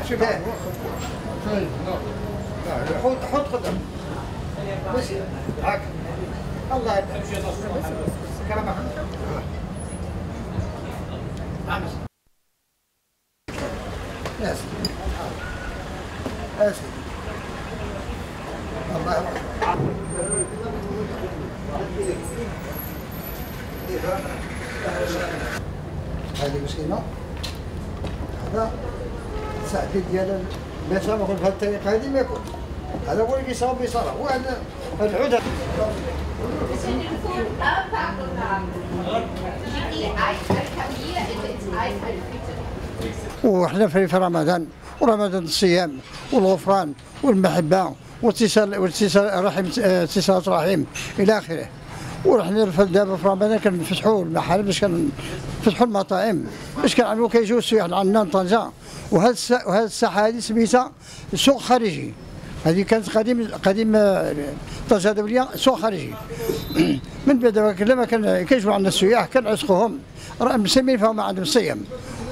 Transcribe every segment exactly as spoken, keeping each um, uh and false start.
حط حط قدام بس هاك الله يبارك كرمك اسف اسف الله يبارك هذه مسكينه هذا ساعتين ديال باش نقول بهذه الطريقه هذه ما يكون هذا هو اللي يصاب بصراحه وهذا العود وحنا في رمضان ورمضان الصيام والغفران والمحبه واتصال واتصال رحم اتصالات رحم الى اخره. ورحنا دابا في رمضان كنفتحوا المحال باش كنفتحوا المطاعم باش كنعملوا كيجيو السياح عندنا لطنجه. وهذه وهذه الساحه هذه سميتها سوق خارجي. هذه كانت قديم قديم طنجه دوليه سوق خارجي. من بعد لما كان كيجيو عندنا السياح كنعتقوهم راه مسمين فهم عندهم الصيام.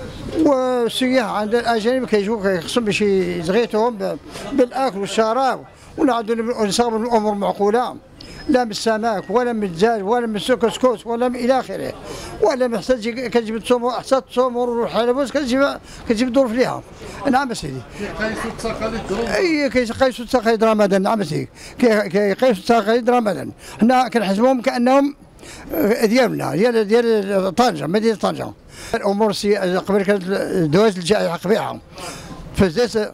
والسياح عند الاجانب كيجيو خصهم باش يزغيتوهم بالاكل والشراب ونعاودوا نصاوبوا الامور معقوله. لا من السمك ولا من الدجاج ولا من الكسكس ولا من الى اخره. ولا محتاج كتجيب التمور حتى التمور والحلويات كتجيب كتجيب الظروف ليها. نعم سيدي. كيقيسوا التقاليد اي كيقيسوا التقاليد رمضان. نعم سيدي كيقيسوا التقاليد رمضان. حنا كنحسبوهم كانهم ديالنا ديال ديال طنجه مدينه طنجه. الامور قبل كانت دوازت الجائحه قبيحه فزادت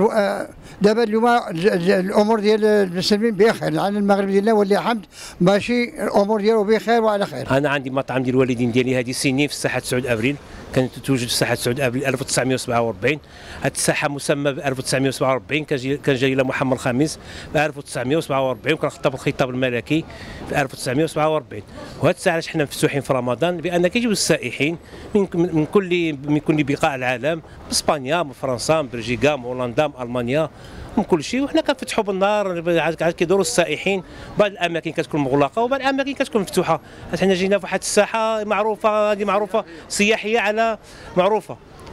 دابا اليوم الامور ديال المسلمين بخير لان المغرب ديالنا ولي حمد ماشي الامور ديالو بخير وعلى خير. انا عندي مطعم ديال الوالدين ديالي هذه سنين في الساحه تسعة ابريل كانت توجد في الساحه تسعة ابريل ألف وتسعمائة وسبعة وأربعين. هذه الساحه مسمى ب ألف وتسعمائة وسبعة وأربعين كان جاي لها محمد الخامس ب ألف وتسعمائة وسبعة وأربعين وكان خطب الخطاب الملكي في ألف وتسعمائة وسبعة وأربعين. وهذه الساحه علاش حنا مفتوحين في رمضان بان كيجيو السائحين من من كل من كل بقاع العالم، اسبانيا، من فرنسا، من بلجيكا، من هولندا، من المانيا، من كل شيء. وحنا كنفتحوا بالنهار عاد كيدوروا السائحين. بعض الاماكن كتكون مغلقه وبعض الاماكن كتكون مفتوحه. حنا جينا في واحد الساحه معروفه هذه معروفه سياحيه على معروفه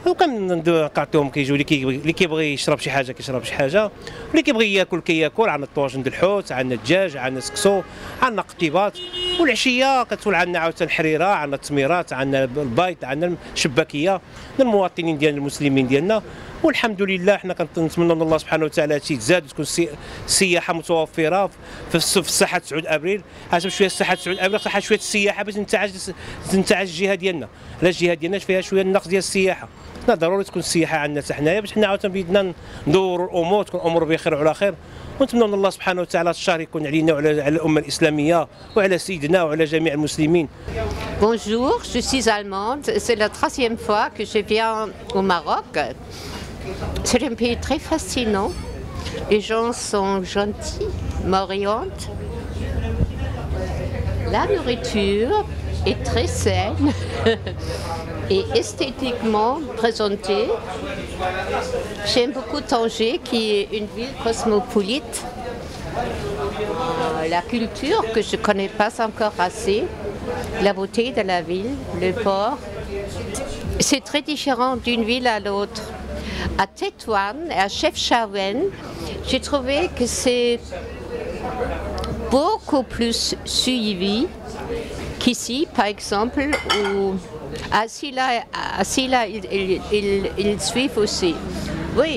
وكنعطيهم كيجيو اللي كيبغي يشرب شي حاجه كيشرب شي حاجه واللي كيبغي ياكل كياكل. عندنا الطواجن د الحوت، عندنا الدجاج، عندنا السكسو، عندنا قطيبات. والعشيه كتولي عندنا عاوتاني الحريره، عندنا التميرات، عندنا البيض، عندنا الشباكيه للمواطنين ديالنا المسلمين ديالنا. والحمد لله حنا كنتمنوا من الله سبحانه وتعالى هادشي تزاد وتكون السياحه متوفره في الساحه تسعة ابريل. حسب شويه الساحه تسعة ابريل صح شويه السياحه باش تنتعج تنتعج الجهه ديالنا. علاش الجهه ديالنا فيها شويه النقص ديال السياحه. حنا ضروري تكون السياحه عندنا حتى حنايا باش حنا عاوتاني بدنا ندوروا الامور تكون الامور بخير وعلى خير. ونتمنى من الله سبحانه وتعالى الشهر يكون علينا وعلى على الامه الاسلاميه وعلى سيدنا وعلى جميع المسلمين. Bonjour, je suis allemande. C'est la troisième fois que je viens au Maroc. C'est un pays très fascinant. Les gens sont gentils, m'orientent. La nourriture est très saine et esthétiquement présentée. J'aime beaucoup Tanger, qui est une ville cosmopolite. Euh, la culture que je ne connais pas encore assez, la beauté de la ville, le port. C'est très différent d'une ville à l'autre. À Tétouan et à Chefchaouen, j'ai trouvé que c'est beaucoup plus suivi qu'ici, par exemple, où à Silla, à Silla ils, ils, ils, ils suivent aussi. Oui.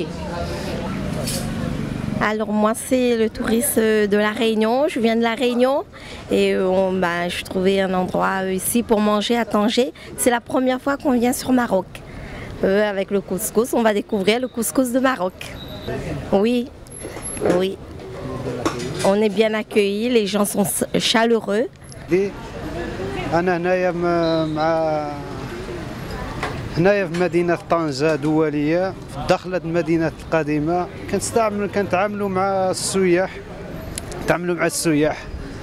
Alors moi c'est le touriste de la Réunion, je viens de la Réunion et on, bah, je trouvais un endroit ici pour manger à Tanger. C'est la première fois qu'on vient sur Maroc. Euh, avec le couscous, on va découvrir le couscous de Maroc. Oui, oui. On est bien accueillis, les gens sont chaleureux. أنا هنايا مع هنايا في مدينة طنجة دولية في داخل المدينة القديمة. كنستعمل كنتعاملوا مع السياح نتعاملوا مع السياح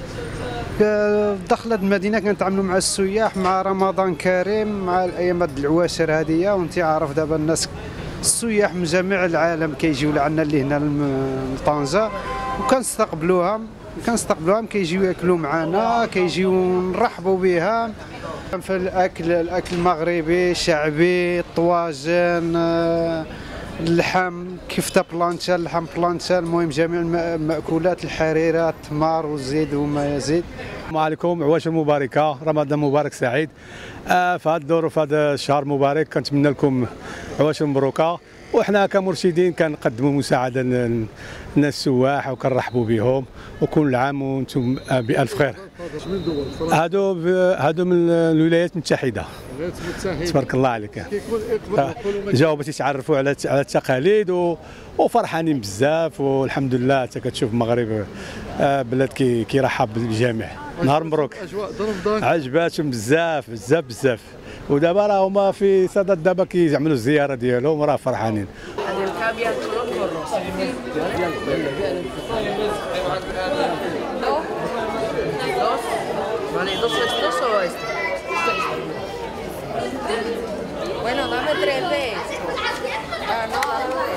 داخل المدينة كنتعاملوا مع السياح مع رمضان كريم مع الأيام د العواشر هذه. وانت عارف دابا الناس السياح من جميع العالم كيجيو لعنا اللي هنا لطنجة وكنستقبلوهم كنستقبلوهم كيجيو ياكلوا معنا كيجيو نرحبوا بها. في الاكل الاكل المغربي شعبي الطواجن اللحم كيف تا بلانشا، اللحم بلانشا، المهم جميع المأكولات، الحريرة، التمر والزيت وما يزيد. السلام عليكم، عواشر مباركة، رمضان مبارك سعيد. آه في هذا الدور وفي هذا الشهر مبارك كنتمنى لكم عواشر مبروكة، وحنا كمرشدين كنقدموا مساعدة للناس السواح وكنرحبوا بهم، وكل عام وانتم بألف خير. هادو هادو من الولايات المتحدة. تبارك الله عليك. جاوا باش يتعرفوا على على التقاليد وفرحانين بزاف، والحمد لله حتى كتشوف المغرب بلاد كي كيرحب بالجميع. نهار مبروك. عجباتهم بزاف بزاف بزاف، ودابا راه هما في صدد دابا كيعملوا الزياره ديالهم وراه فرحانين. Bueno, dame tres de estos. Ah, no, dame